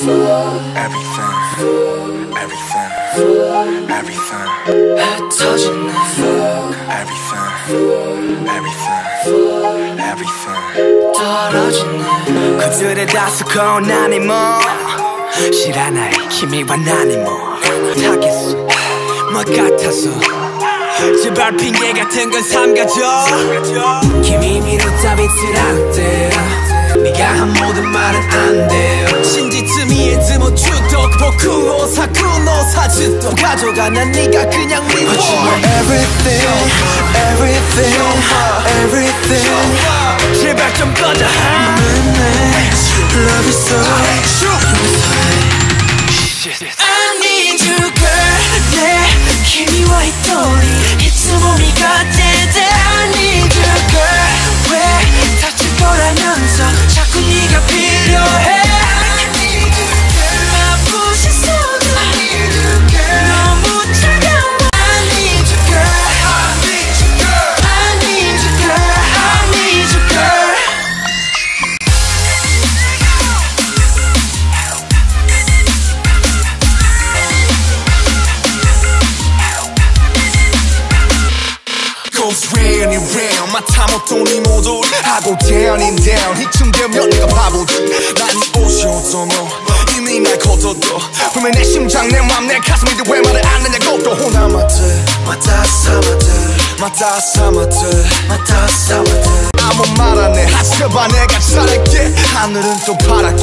everything, everything, everything. 흩어지는 everything, everything, everything. 떨어지는 그들의 다소거운 아니모 실한 나의 기미와 나니 못하겠어 뭐 같아서 제발 핑계 같은 건 삼가줘 김이 미뤘다 빛을 안 떼어 네가 한 모든 말은 안 돼요 신지쯤이에드 뭐 주독 복구호 사쿠노 사즈도 가져가 난 네가 그냥 미워 But you are everything, everything, everything. 제발 좀 꺼져 Love you so I need you girl 내 기미와 있더니 It's 몸이 같대대 I need you girl 왜 다칠 거라면서 자꾸 네가 필요해 I need you girl 아프셨어도 I need you girl 너무 차가워 I need you girl I need you girl I need you girl I need you girl Goes round and round 마타 못돈 이 모두 하고 down and down 이쯤 되면 내가 바보지 난 이 옷이 어쩌며 이미 날 거둬둬 분명 내 심장 내 맘 내 가슴인데 왜 말을 안 하냐고 또 호남아들 마다사마들 아무 말 안 해 하지마 내가 잘할게 하늘은 또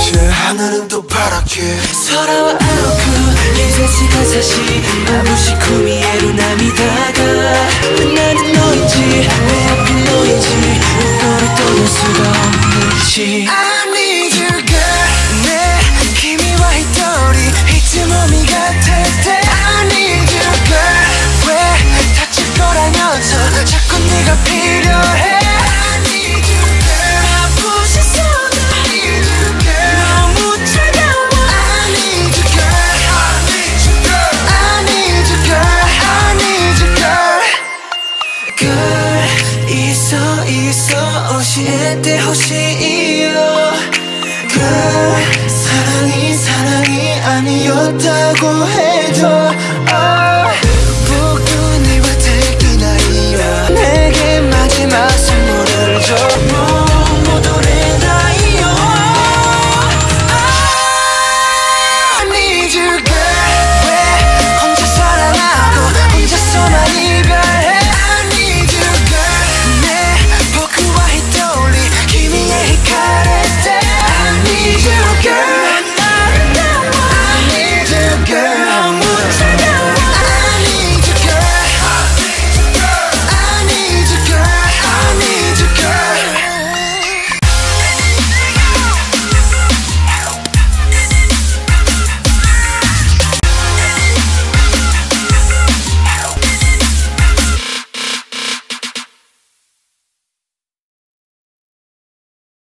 파랗게 서러워 않고 이제지가 사실 아무시 구미에로 남이다가 나는 너인지 왜 하필 너인지 너를 떠날 수가 없는지 I need you girl 내 기미와 있더니 이쯤 몸이 같을 때 I need you girl 왜 다칠 거라면서 자꾸 네가 필요해 I need you girl 아프셨어도 I need you girl 너무 차가워 I need you girl I need you girl I need you girl I need you girl girl 있어 오시에 때 호시이요 girl 사랑이 아니었다고 해